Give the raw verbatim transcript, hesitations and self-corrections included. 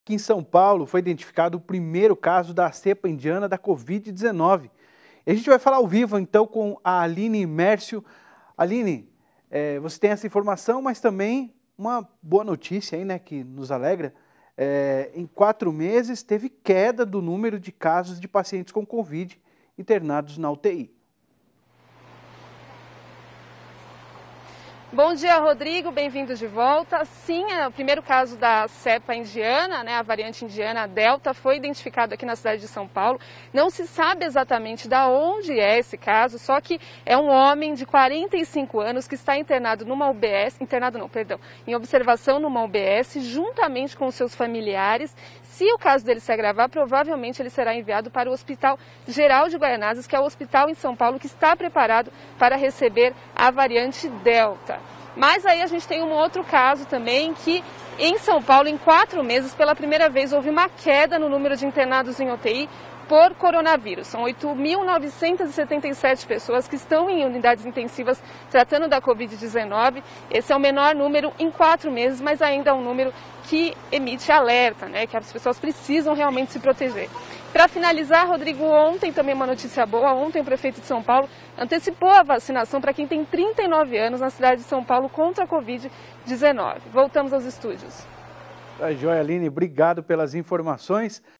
Aqui em São Paulo foi identificado o primeiro caso da cepa indiana da Covid dezenove. E a gente vai falar ao vivo então com a Aline Mércio. Aline, é, você tem essa informação, mas também uma boa notícia aí, né, que nos alegra. É, em quatro meses teve queda do número de casos de pacientes com Covid internados na U T I. Bom dia, Rodrigo, bem-vindo de volta. Sim, é o primeiro caso da cepa indiana, né, a variante indiana Delta, foi identificado aqui na cidade de São Paulo. Não se sabe exatamente de onde é esse caso, só que é um homem de quarenta e cinco anos que está internado numa U B S, internado não, perdão, em observação numa U B S, juntamente com seus familiares. Se o caso dele se agravar, provavelmente ele será enviado para o Hospital Geral de Guaianazes, que é o hospital em São Paulo que está preparado para receber a variante Delta. Mas aí a gente tem um outro caso também que em São Paulo, em quatro meses, pela primeira vez houve uma queda no número de internados em U T I por coronavírus. São oito mil novecentas e setenta e sete pessoas que estão em unidades intensivas tratando da Covid dezenove. Esse é o menor número em quatro meses, mas ainda é um número que emite alerta, né, que as pessoas precisam realmente se proteger. Para finalizar, Rodrigo, ontem também uma notícia boa. Ontem o prefeito de São Paulo antecipou a vacinação para quem tem trinta e nove anos na cidade de São Paulo contra a Covid dezenove. Voltamos aos estúdios. Tá joia, Aline. Obrigado pelas informações.